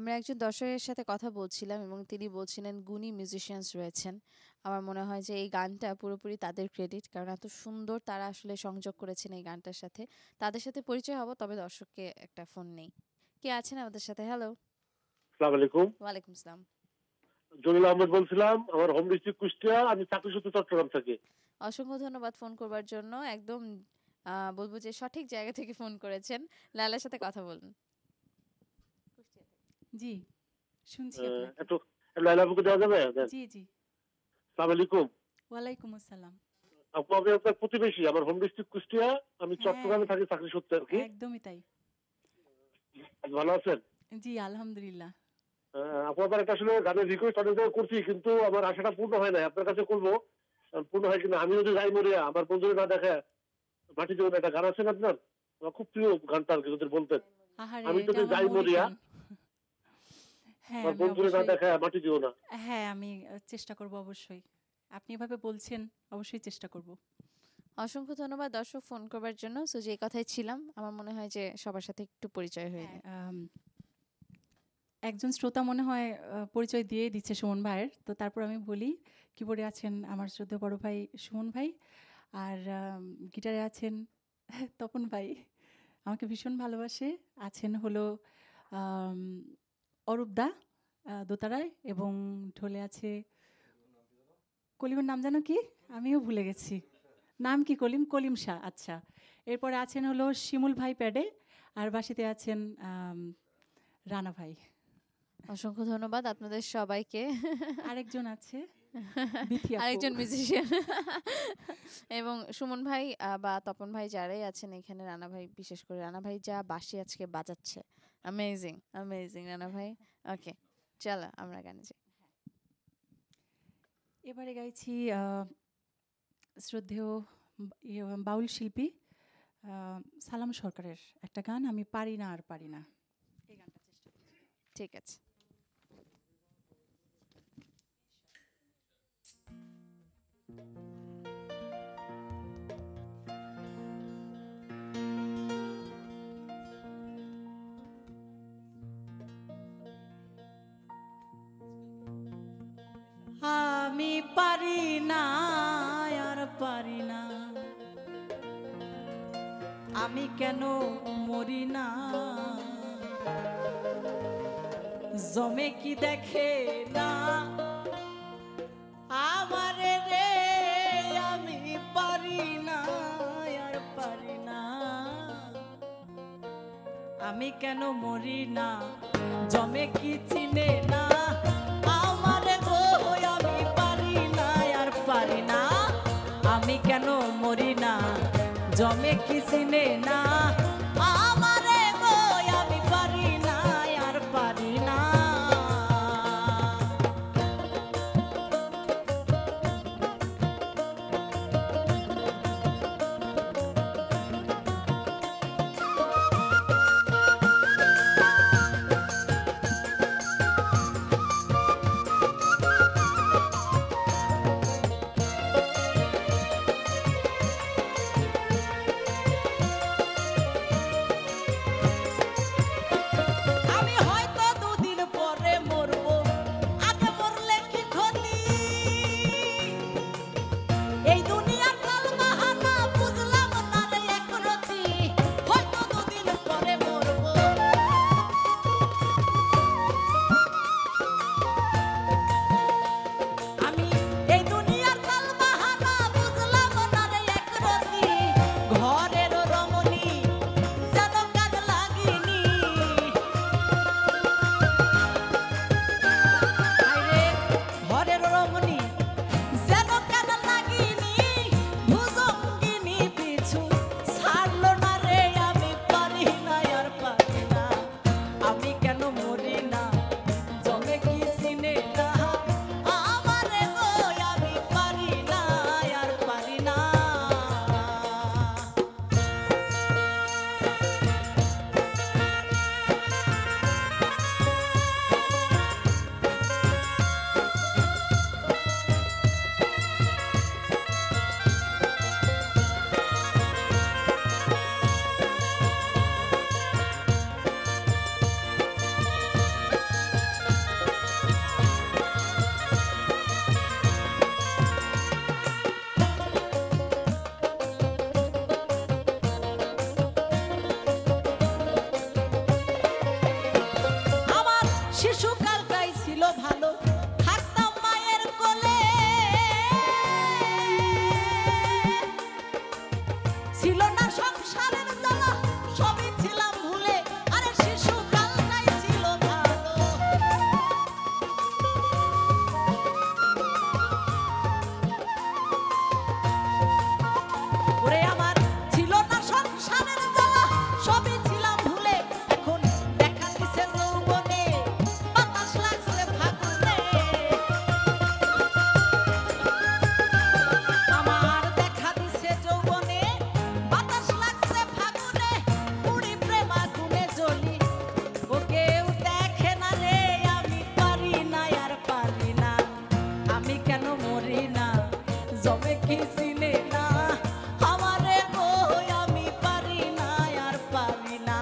আমরা একজন দর্শকের সাথে কথা বলছিলাম এবং তিনি বলছিলেন গুণী মিউজিশিয়ানস রয়েছেন। আমার মনে হয় যে এই গানটা পুরোপুরি তাদের ক্রেডিট, কারণ এত সুন্দর তারা আসলে সংযোগ করেছেন এই গানটার সাথে। তাদের সাথে পরিচয় হবো, তবে দর্শককে একটা ফোন নেই। কে আছেন আমাদের সাথে? হ্যালো। আসসালামু আলাইকুম। ওয়ালাইকুম আসসালাম। জলিল আহমেদ বলছিলাম, আমার হোম ডিস্ট্রিক্ট কুষ্টিয়া, আমি চাকরি সূত্রে চট্টগ্রাম থাকি। অসংখ্য ধন্যবাদ ফোন করবার জন্য। একদম আহ, বলবো যে সঠিক জায়গা থেকে ফোন করেছেন। লালার সাথে কথা বলুন। জি, শুনছি আহ, আপনাকে। একটু লাইলা বুকে দেওয়া যাবে? জি জি। আসসালামু আলাইকুম। ওয়ালাইকুম আসসালাম। আপু, আমি আপনার প্রতিবেশী, আমার হোম ডিস্ট্রিক্ট কুষ্টিয়া, আমি হ্যাঁ। চট্টগ্রামে থাকি চাকরি সূত্রে আর কি। একদমই তাই। আপনি ভালো আছেন? জি আলহামদুলিল্লাহ। আহ, আপু, আমার একটা আসলে গানের রিকোয়েস্ট অনেক জায়গায় করছি, কিন্তু আমার আশাটা পূর্ণ হয় না। আপনার কাছে করবো, আহ, পূর্ণ হয় কিনা। আমি যদি যাই মরিয়া, আমার বন্ধুরা না দেখে মাটি জীবন, একটা গান আছেন আপনার, আমার খুব প্রিয় গানটা আর কি, যদি বলতেন। আহারে, আমি এটা যদি আমার যাই মনের মরিয়া, গান। হ্যাঁ আমার আমি বন্ধুরা না অবশ্যই, দেখে মাটি জীবন না। হ্যাঁ আমি আহ, চেষ্টা করব অবশ্যই। আপনি এভাবে বলছেন, অবশ্যই চেষ্টা করব। অসংখ্য ধন্যবাদ দর্শক ফোন করবার জন্য। সো যে কথাই ছিলাম, আমার মনে হয় যে সবার সাথে একটু পরিচয় হয়ে হ্যাঁ, যায়। আম, একজন শ্রোতা মনে হয় আহ, পরিচয় দিয়ে দিচ্ছে সুমন ভাইয়ের, তো তারপর আমি বলি কিবোর্ডে আছেন আমার শ্রদ্ধেয় বড় ভাই সুমন ভাই, আর আম, গিটারে আছেন তপন ভাই, আমাকে ভীষণ ভালোবাসে। আছেন হলো আম, অরূপ দা আহ, দোতারায়, এবং ঢোলে আছে কলিমের নাম জানো কি, আমিও ভুলে গেছি নাম কি, কলিম কলিম শাহ। আচ্ছা, এরপরে আছেন হলো শিমুল ভাই প্যাডে, আর বাঁশিতে আছেন আম, রানা ভাই। অসংখ্য ধন্যবাদ আপনাদের সবাইকে। আরেকজন আছে বিথি আপু। আরেকজন মিউজিশিয়ান এবং সুমন ভাই আহ, বা তপন ভাই যারাই আছেন এখানে, রানা ভাই বিশেষ করে, রানা ভাই যা বাঁশি আজকে বাজাচ্ছে, অ্যামেজিং অ্যামেজিং রানা ভাই। ওকে, চলো আমরা গানে যাই। এবারে গাইছি আহ, শ্রদ্ধেয় বা- ইয়ে, বাউল শিল্পী আহ, সালাম সরকারের একটা গান, আমি পারি না আর পারি না। এই গানটা চেষ্টা করছি। ঠিক আছে। আমি পারি না আর পারি না, আমি কেন মরি না, জমে কি দেখে না আমারে রে, আমি পারি না আর পারি না, আমি কেন মরি না, জমে কি চিনে না আমারে গো, আমি পারি না আর পারি না, আমি কেন মরি না, জমে কি চিনে না আমারে গো, আমি পারি না আর পারি না। শিশুকালটাই ছিল ভালো, থাকতাম মায়ের কোলে, ছিল না সংসারের জ্বালা, সবই ছিলাম ভুলে, আরে শিশুকালটাই ছিল ভালো। ওরে আমার ছিল না সংসারের জ্বালা, সবই ছিলাম ভুলে, এখন দেখা দিছে যৌবনে, বাতাস লাগছে ফাগুনে। আমার দেখা দিছে যৌবনে, বাতাস লাগছে ফাগুনে, পুরি প্রেম আগুনে জ্বলি, ও কেউ দেখে না রে, আমি পারি না আর পারি না, আমি কেন মরি না, জমে কি চিনে না আমারে গো, আমি পারি না আর পারি না।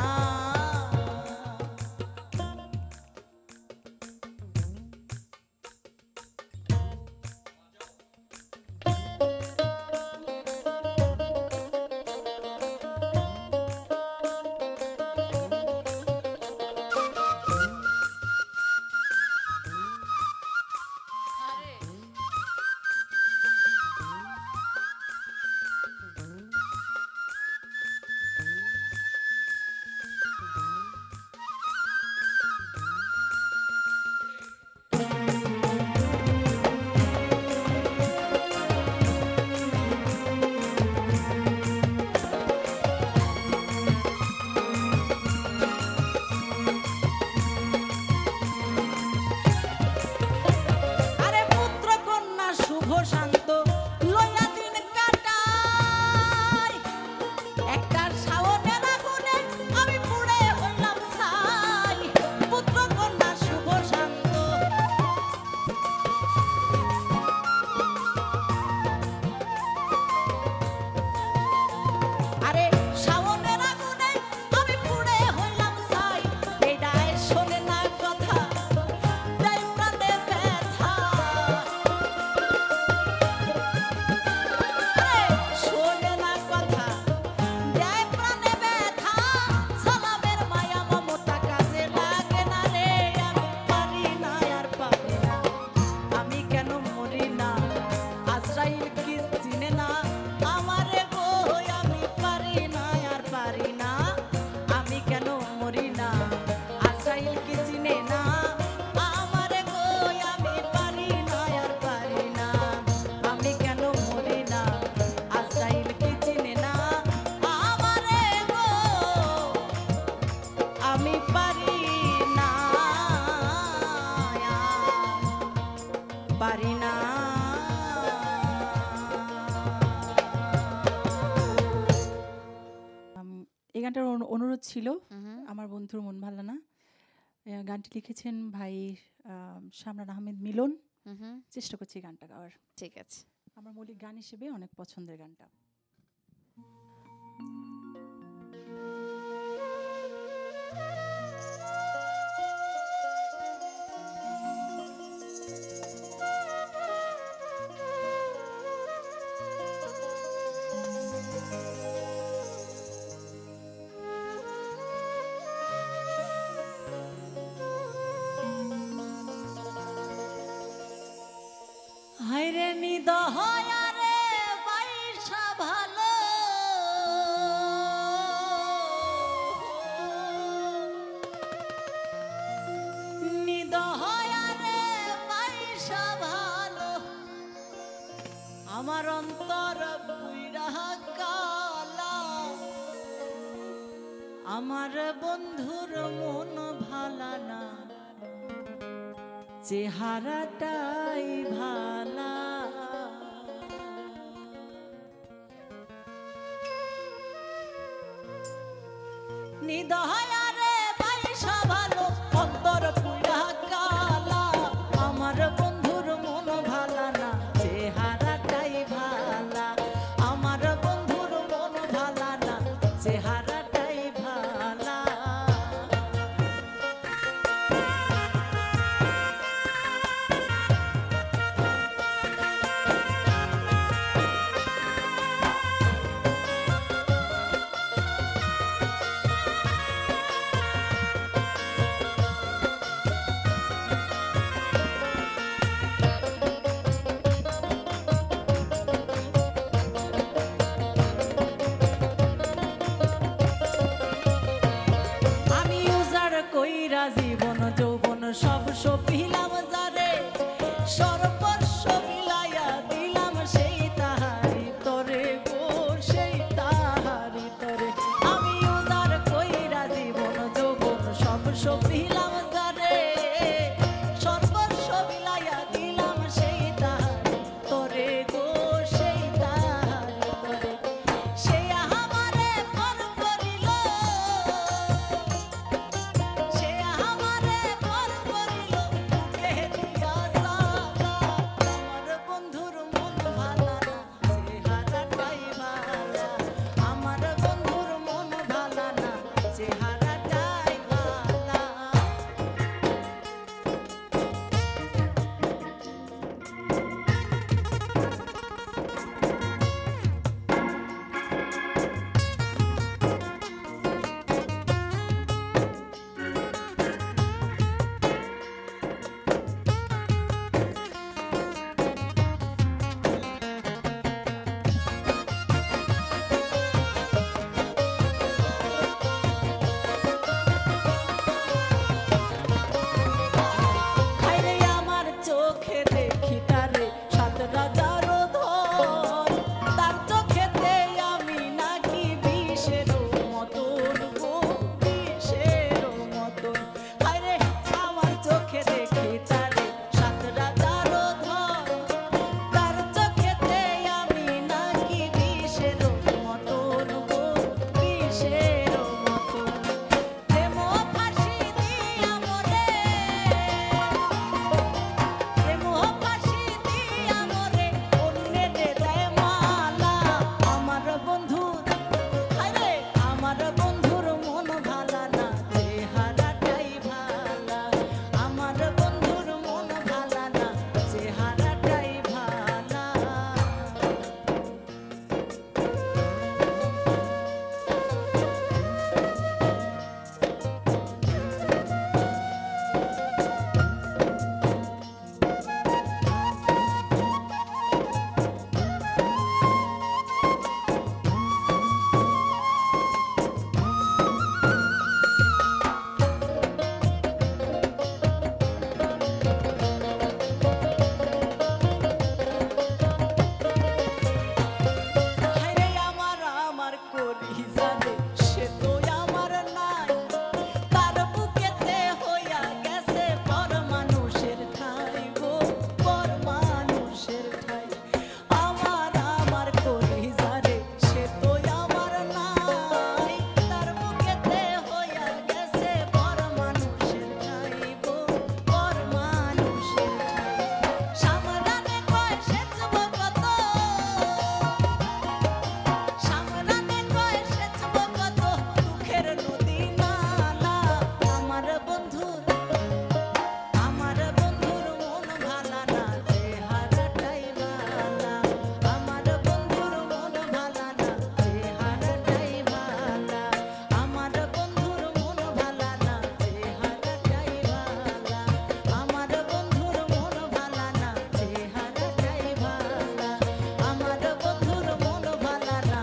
আরে পুত্র কন্যা শুভ শান্ত লইয়া দিন কাটাই, একটার শাওনের আগুনে আমি পুড়ে হইলাম ছাই, পুত্র কন্যা শুভ শান্ত। আরে শাওনের আগুনে আমি পুড়ে হইলাম ছাই, এইটাই শোনে না কথা, দেয় প্রাণে ব্যথা। শোনে না কথা, দেয় প্রাণে ব্যথা, সালামের মায়া মমতা কাজে লাগে না রে, আমি পারি না আর পারি না, আমি কেন মরি না, আজরাইল কি চিনে না আমারে গো, আমি পারি না আর পারি না, আমি কেন মরি না, আজরাইল কি চিনে না আমারে গো, আমি পারি না আর পারি না, আমি কেন মরি না, আজরাইল কি চিনে না আমারে গো, আমি পারি না পারি না। আম, এই গানটার অনু- অনুরোধ ছিল হুম আমার বন্ধুর মন ভালো না, এ, গানটি লিখেছেন ভাই আম, শামরান আহমেদ মিলন। হুম চেষ্টা করছি গানটা গাওয়ার, ঠিক আছে। আমার মৌলিক গান হিসেবে অনেক পছন্দের গানটা। হায়রে নিদহয়া রে বাইসা ভালো, নিদহয়া রে বাইসা ভালো, আমার অন্তর বুইড়া কালা, আমার বন্ধুর মন ভালা না, চেহারাটাই ভালা। নিদহয়া রে বাইসা ভালো, অন্তর পুরা কালা, আমার বন্ধুর মন ভালা না, চেহারাটাই ভালা, আমার বন্ধুর মন ভালা না, চেহারাটাই ভালা। সব সপিলাম যারে সর্বস্ব বিলাইয়া দিলাম সেই তাহারি তরে গো সেই তাহারি তরে আমি উদার কইরা জীবন যৌবন সব সপিলাম যারে সর্বস্ব বিলাইয়া দিলাম সেই তাহারি তরে গো সেই তাহারি তরে সে আমারে পর করিল সে আমারে পর করিল বুকে দিয়া জাগা আমার বন্ধুর মন ভালা না চেহারাটাই ভালা আমার বন্ধুর মন ভালা না চেহারাটাই ভালা হায়রে আমার চোখে দেখি তারে সাত রাজার ধন তার চোখেতে আমি নাকি বিষের মতন গো বিষের মতন হায়রে আমার চোখে দেখি তারে সাত রাজার ধন তার চোখেতে আমি নাকি বিষের মতন গো বিষের মতন প্রেম ফাঁসি দিয়া মরে প্রেম ফাঁসি দিয়া মরে অন্যের দেয় মালা আমার বন্ধু হায়রে আমার বন্ধুর মন ভালা না চেহারাটাই ভালা আমার বন্ধুর মন ভালা না চেহারাটাই ভালা হায়রে আমার আমার করি জানে সে তো আমার নাই তার বুকেতে হইয়া গেছে পর মানুষের ঠাই গো পর মানুষের ঠাই আমার আমার করি জানে সে তো আমার নাই তার বুকেতে হইয়া গেছে পর মানুষের ঠাই গো পর মানুষের ঠাই সামরানে কয় সেচব কত সামরানে কয় সেচব কত দুঃখের নদী নালা আমার বন্ধু আমার বন্ধুর মন ভালা না চেহারাটাই ভালা আমার বন্ধুর মন ভালা না চেহারাটাই ভালা আমার বন্ধুর মন ভালা না চেহারাটাই ভালা আমার বন্ধুর মন ভালা না চেহারাটাই ভালা আমার বন্ধুর মন ভালা না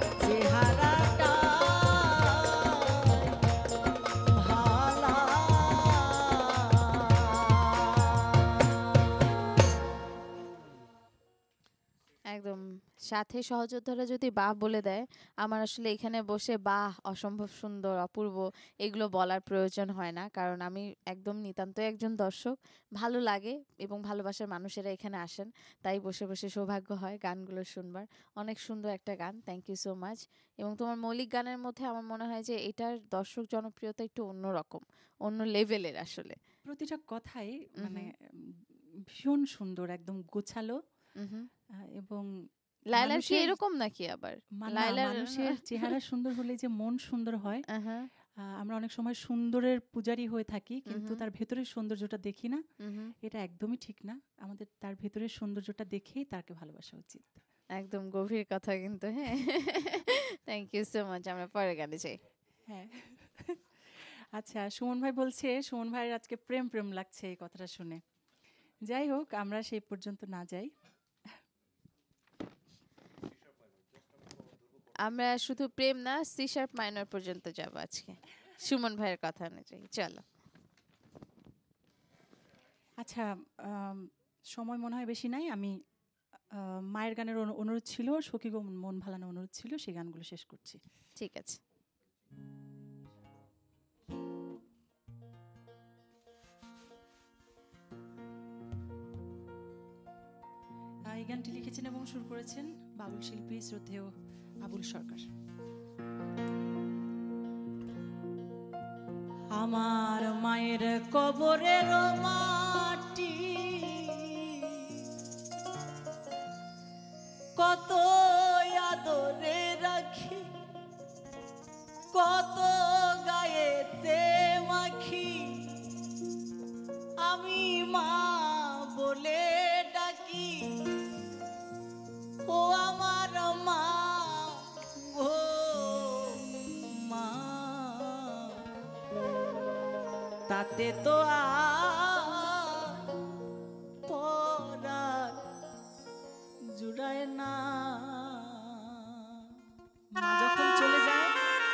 চেহারাটাই ভালা একদম সাথে সহযোদ্ধারা যদি বাহ বলে দেয় আমার আসলে এখানে বসে বাহ অসম্ভব সুন্দর অপূর্ব এগুলো বলার প্রয়োজন হয় না, কারণ আমি একদম নিতান্তই একজন দর্শক। ভালো লাগে এবং ভালোবাসার মানুষেরা এখানে আসেন, তাই বসে বসে সৌভাগ্য হয় গানগুলো শুনবার। অনেক সুন্দর একটা গান, থ্যাংক ইউ সো মাচ। এবং তোমার মৌলিক গানের মধ্যে আমার মনে হয় যে এটার দর্শক জনপ্রিয়তা একটু অন্যরকম, অন্য লেভেলের আসলে। প্রতিটা কথাই হুম মানে উম, ভীষণ সুন্দর, একদম গোছালো। হুম আহ, এবং লায়লার কি মানুষের- এরকম নাকি আবার? মা- না, লায়লার মানুষের চেহারা সুন্দর হলে যে মন সুন্দর হয়। আহা, আহ, আমরা অনেক সময় সুন্দরের পূজারি হয়ে থাকি, কিন্তু হুম। তার ভেতরের সৌন্দর্যটা দেখি না। হুম, এটা একদমই ঠিক না। আমাদের তার ভেতরের সৌন্দর্যটা দেখেই তাকে ভালোবাসা উচিত। একদম গভীর কথা কিন্তু। হ্যাঁ, থ্যাংক ইউ সো মাচ। আমরা পরে গানে যাই। হ্যাঁ। আচ্ছা, সুমন ভাই বলছে সুমন ভাইয়ের আজকে প্রেম প্রেম লাগছে এই কথাটা শুনে। যাই হোক, আমরা সেই পর্যন্ত না যাই। আমরা শুধু প্রেম না, সি শার্প মাইনর পর্যন্ত যাব আজকে সুমন ভাইয়ের কথা অনুযায়ী। চলো। আচ্ছা, আম, সময় মনে হয় বেশি নাই। আমি আহ, মায়ের গানের অনু- অনুরোধ ছিল, সখী গো মন ভালানো অনুরোধ ছিল, সেই গানগুলো শেষ করছি। ঠিক আছে। আহ, এই গানটি লিখেছেন এবং সুর করেছেন বাউল শিল্পী শ্রদ্ধেয় আবুল সরকার। আমার মায়ের কবরের মাটি কত আদরে রাখি, কত গায়েতে মাখি, আমি মা বলে ডাকি। ও আমার মা গো মা, তাতে তো আর পরাণ জুড়ায় না। মা যখন চলে যায়,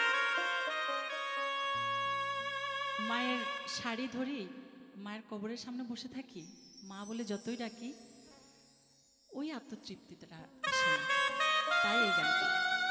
মায়ের শাড়ি ধরি, মায়ের কবরের সামনে বসে থাকি, মা বলে যতই ডাকি, ওই আত্মতৃপ্তিটা আসে না। তাই এই গানটি।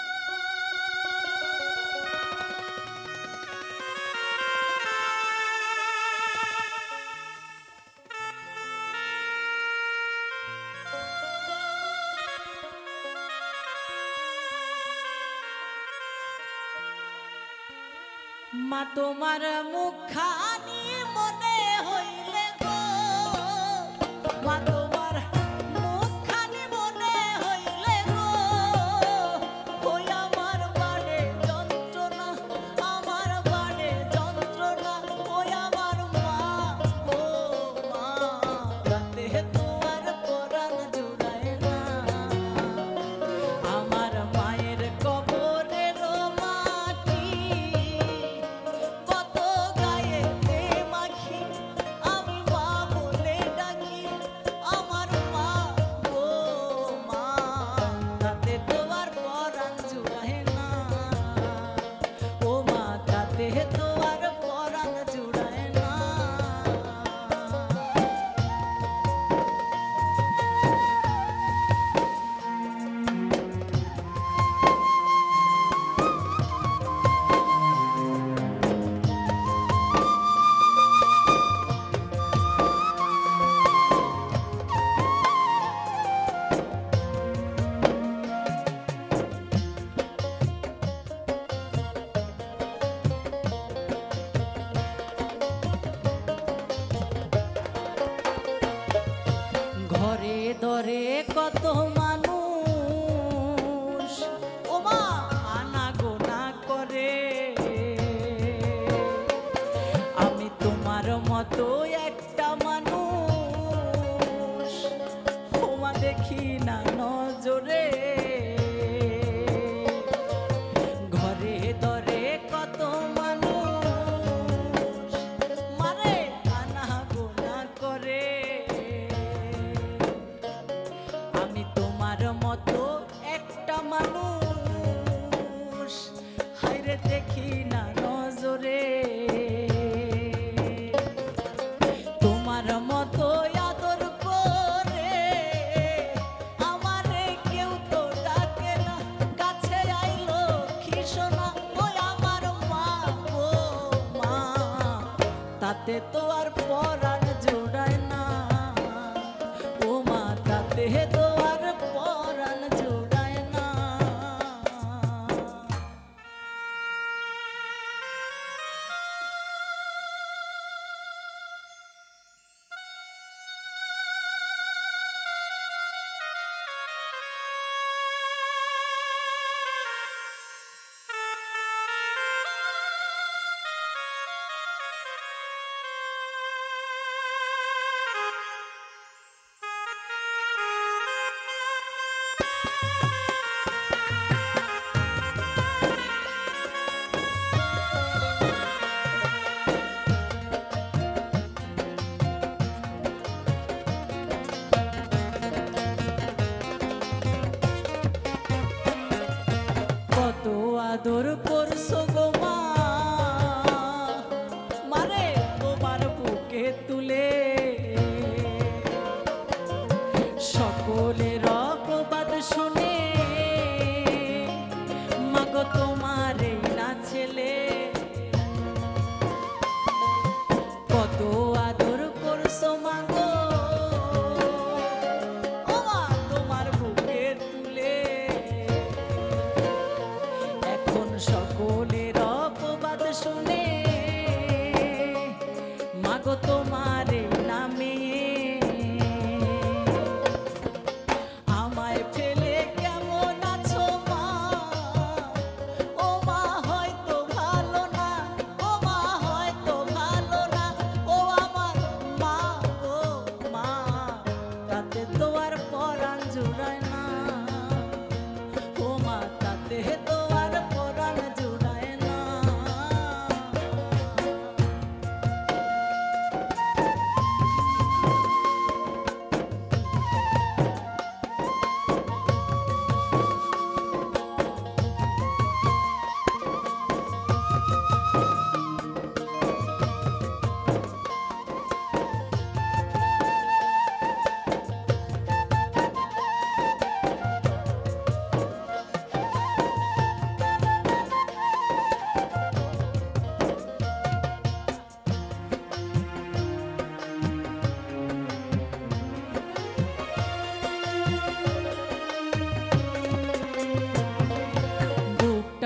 মা তোমার মুখখানি মনে হইলে গো, মা তোমার মুখখানি মনে হইলে গো, ওই আমার বাড়ে যন্ত্রণা, আমার বাড়ে যন্ত্রণা, ওই আমার মা গো মা, তাতে তোমার পরাণ জুড়ায় না। আমার মায়ের কবরের মাটি কত গায়েতে মাখি, আমি মা বলে ডাকি। আমার মা গো মা, তাতে তোমার পরাণ জুড়ায় না। ও মা, তাতে তোমার পরাণ জুড়ায় না। ঘরে দরে কত মানুষ ও মা আনাগোনা করে, আমি তোমার মতো একটা মানুষ ও মা দেখি না নজরে। ঘরে দরে কত মানুষ মারে আনাগোনা করে, আমি তোমার মতো একটা মানুষ হাইরে দেখি না নজরে। তোমার মতো আদর করে আমারে কেউ তো ডাকে না, কাছে আইলো খিসনা, ওই আমার মা গো মা, তাতে তো আর পরাণ জোড়ায় না। ও মা, তাতে তো আর পরাণ জোড়ায় না। কত আদর করছো গো মা, মারে তোমার বুকে তুলে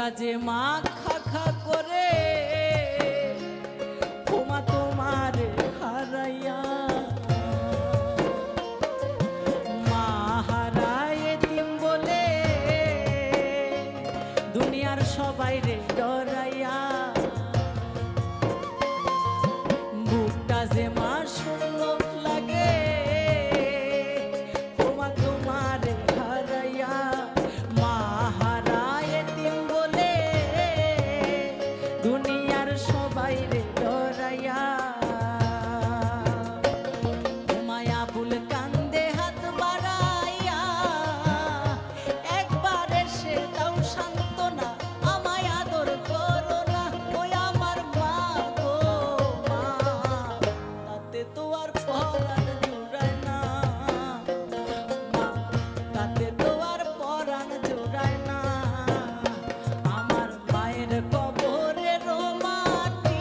বুকটা যে মা খা খা করে ওমা তোমার হারাইয়া মা হারায় এতিম বলে দুনিয়ার সবাই রে ডরাইয়া বুকটা যে মা শূন্য লাগে ওমা তোমার হারাইয়া মা হারায় এতিম বলে দুনিয়ার সবাই রে ডরাইয়া মায়া ফুল কান্দে হাত বাড়াইয়া একবার এসে দাও সান্ত্বনা আমায় আদর করো না ওই আমার মা গো মা তাতে তো আর পরাণ জুড়ায় না মা তাতে তো আর পরাণ জুড়ায় না আমার মায়ের কবরের মাটি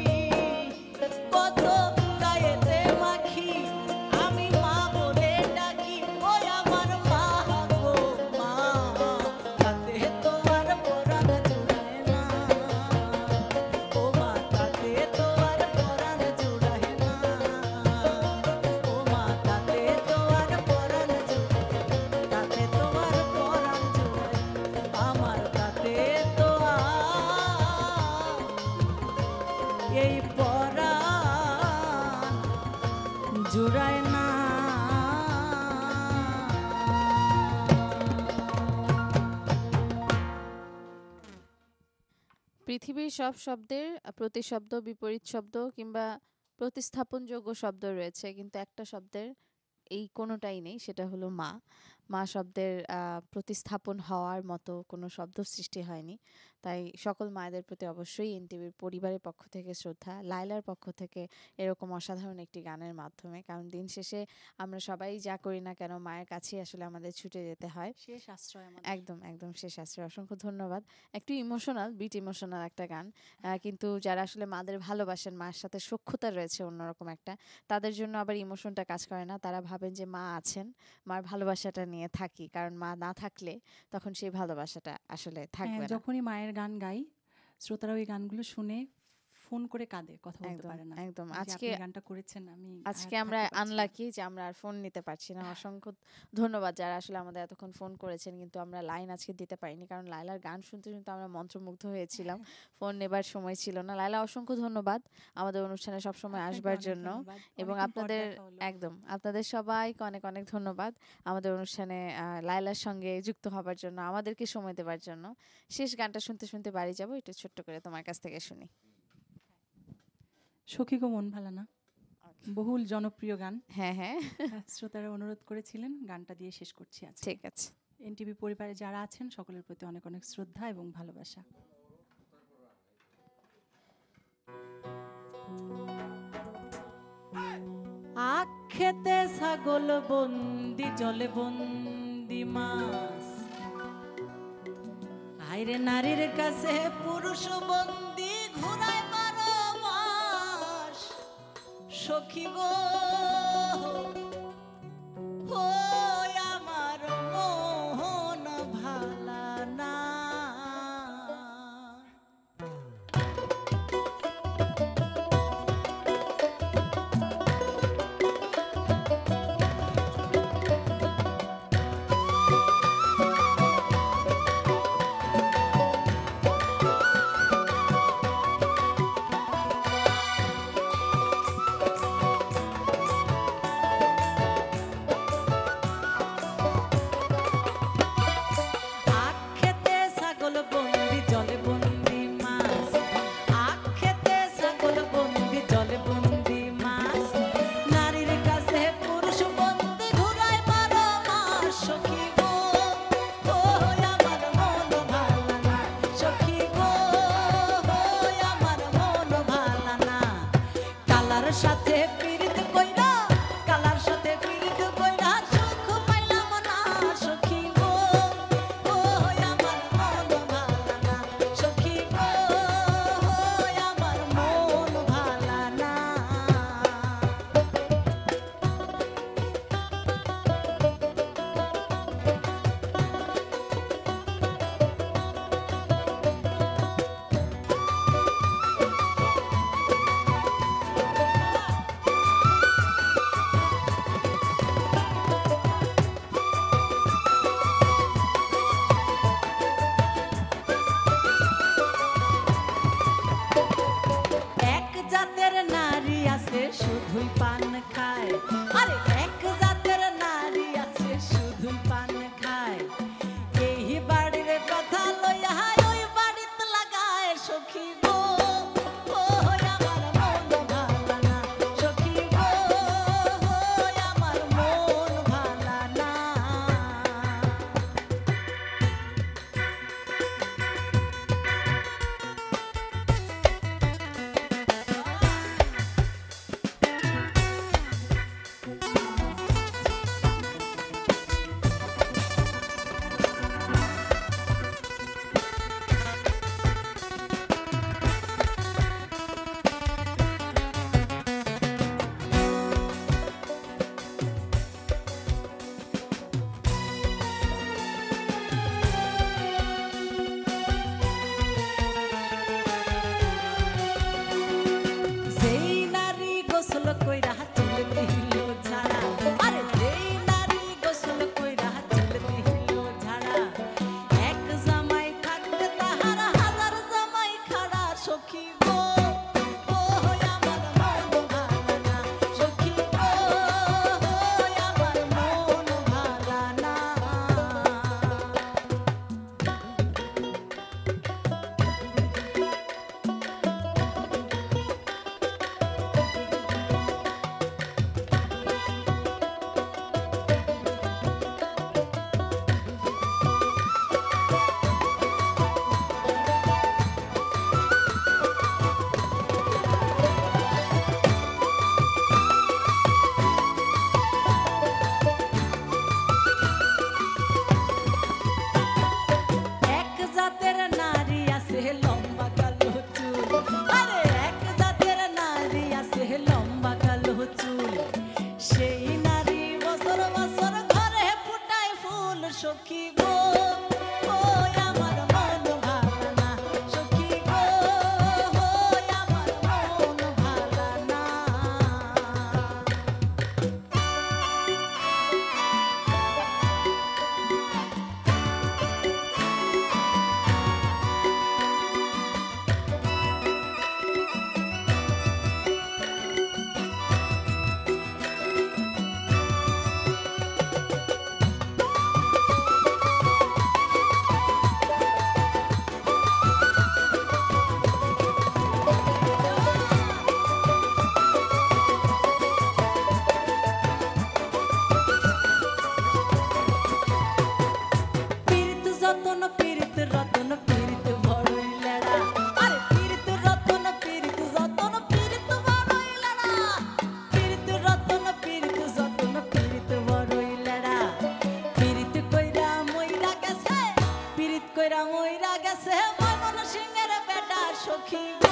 কত গায়েতে মাখি আমি মা বলে ডাকি ওই আমার মা গো মা তাতে তো আর পরাণ জুড়ায় না ও মা তাতে তো আর পরাণ জুড়ায় না ও মা তাতে তো আর পরাণ জুড়ায় তাতে তো আর পরাণ জুড়ায় আমার তাতে তো আর এই পরাণ জুড়ায় না পৃথিবীর সব শব্দের প্রতিশব্দ, বিপরীত শব্দ কিংবা প্রতিস্থাপনযোগ্য শব্দ রয়েছে, কিন্তু একটা শব্দের এই কোনোটাই নেই, সেটা হলো মা। মা শব্দের আহ, প্রতিস্থাপন হওয়ার মতো কোনো শব্দ সৃষ্টি হয়নি। তাই সকল মায়েদের প্রতি অবশ্যই এনটিভির পরিবারের পক্ষ থেকে শ্রদ্ধা, লায়লার পক্ষ থেকে এরকম অসাধারণ একটি গানের মাধ্যমে। কারণ দিন শেষে আমরা সবাই যা করি না কেন মায়ের কাছেই আসলে আমাদের ছুটে যেতে হয়। শেষ আশ্রয় আমাদের। একদম একদম শেষ আশ্রয়। অসংখ্য ধন্যবাদ। একটু ইমোশনাল, বিট ইমোশনাল একটা গান, আহ, কিন্তু যারা আসলে মাদের ভালোবাসেন, মার সাথে সখ্যতা রয়েছে অন্যরকম একটা, তাদের জন্য আবার ইমোশনটা কাজ করে না। তারা ভাবেন যে মা আছেন, মার ভালোবাসাটা নিয়ে থাকি, কারণ মা না থাকলে তখন সেই ভালোবাসাটা আসলে থাকবে হ্যাঁ, না। যখনই মায়ের গান গাই শ্রোতারা ওই গানগুলো শুনে ফোন করে কাঁদে, কথা বলতে একদম পারে না। একদম। যে আজকে আপনি গানটা করেছেন, আমি আজকে আর আমরা থাকতে পারছি না। আনলাকি যে আমরা আর ফোন নিতে পারছি না। অসংখ্য ধন্যবাদ যারা আসলে আমাদের এতক্ষণ ফোন করেছেন, কিন্তু আমরা লাইন আজকে দিতে পারিনি, কারণ লায়লার গান শুনতে শুনতে আমরা মন্ত্রমুগ্ধ হয়েছিলাম। ফোন নেবার সময় ছিল না। লায়লা, অসংখ্য ধন্যবাদ আমাদের অনুষ্ঠানে সবসময় আপনাকে আসবার অনেক জন্য, ধন্যবাদ। এবং অনেকদিন পর আপনাদের দেখা হলো। একদম আপনাদের সবাইকে অনেক অনেক ধন্যবাদ আমাদের অনুষ্ঠানে আহ, লায়লার সঙ্গে যুক্ত হবার জন্য, আমাদেরকে সময় দেবার জন্য। শেষ গানটা শুনতে শুনতে বাড়ি যাবো, একটু ছোট্ট করে তোমার কাছ থেকে শুনি। সখী গো মন ভালা না, বহুল জনপ্রিয় গান। হ্যাঁ হ্যাঁ, শ্রোতারা অনুরোধ করেছিলেন, গানটা দিয়ে শেষ করছি আজকে। ঠিক আছে। এনটিভি পরিবারে যারা আছেন সকলের প্রতি অনেক অনেক শ্রদ্ধা এবং ভালোবাসা। আখেতে ছাগল বন্দি, জলে বন্দি মাছ, আইরে নারীর কাছে পুরুষ বন্দি, ঘুরায় বারো মাস। সখী গো ও আমার মোহন ভালা না, সখী গো ও আমার মন ভালা না সখী গো ও আমার মন ভালা না যেই নারী গোসল কইরা চুল দিল ঝাড়া আরে যেই নারী গোসল কইরা চুল দিল ঝাড়া এক জামাই থাকতে তাহার হাজার জামাই খাড়া সখী গো ও আমার মন ভালা না সখী গো ও আমার মন ভালা না এক জাতের নারী আছে লম্বা কালো চুল আরে এক জাতের নারী আছে লম্বা কালো চুল সেই নারী বছর বছর ঘরে ফুটায় ফুল সখী গো ও আমার মন ভালা না সখী গো ও আমার মন ভালা না পীড়িত যতন পীড়িত রতন পীড়িত বড়ই লেড়া আরে পীড়িত রতন পীড়িত যতন পীড়িত বড়ই লেড়া পীড়িত রতন পীড়িত যতন পীড়িত বড়ই লেড়া পীড়িত কইরা মইরা গেছে পীড়িত কইরা মইরা গেছে ময়মন সিংহের বেটা সখী